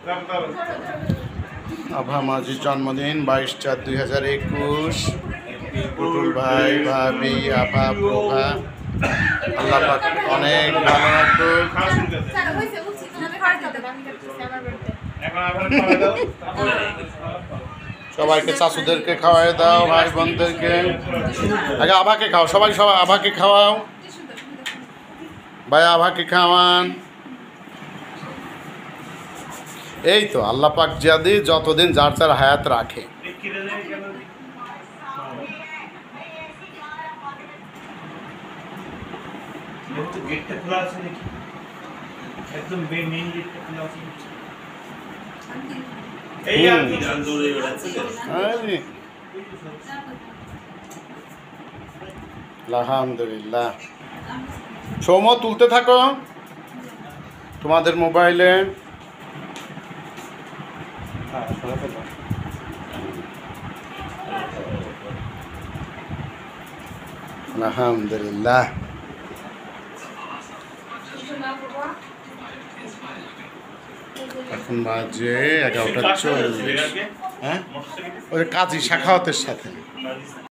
আভা মাঝির জন্মদিন 22/4/2021। পুতুল ভাই, ভাবি, আভা, প্রভা, আল্লাহ পাক অনেক ভালো রাখুক। সবাইকে, চাচুদেরকে খাওয়াই দাও, ভাই বোনদেরকে। আগে আভাকে খাও, সবাই আভাকে খাওয়াও। ভাই আভাকে খাওয়ান। এই তো আল্লাহ পাক যদি যতদিন যার যার হায়াত রাখে। আলহামদুলিল্লাহ। সৌম্য তুলতে থাকো তোমাদের মোবাইলে। আলহামদুলিল্লাহ। এখন বাজে 11:40। হ্যাঁ, ওই কাজী শাখাওয়াতের সাথে।